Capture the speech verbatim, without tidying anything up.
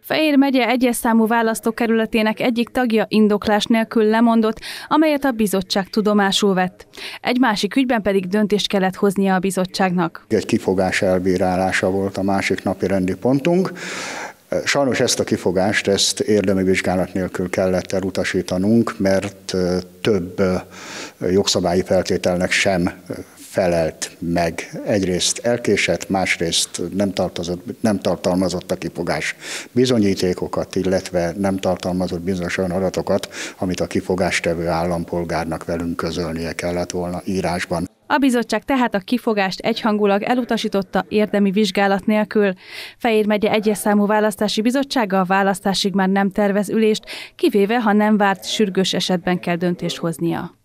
Fejér megye egyes számú választókerületének egyik tagja indoklás nélkül lemondott, amelyet a bizottság tudomásul vett. Egy másik ügyben pedig döntést kellett hoznia a bizottságnak. Egy kifogás elbírálása volt a másik napi rendi pontunk. Sajnos ezt a kifogást, ezt érdemi vizsgálat nélkül kellett elutasítanunk, mert több jogszabályi feltételnek sem felelt meg. Egyrészt elkésett, másrészt nem, nem tartalmazott a kifogás bizonyítékokat, illetve nem tartalmazott bizonyos olyan adatokat, amit a kifogástevő állampolgárnak velünk közölnie kellett volna írásban. A bizottság tehát a kifogást egyhangulag elutasította érdemi vizsgálat nélkül. Fejér megye egyes számú választási bizottsága a választásig már nem tervez ülést, kivéve ha nem várt sürgős esetben kell döntést hoznia.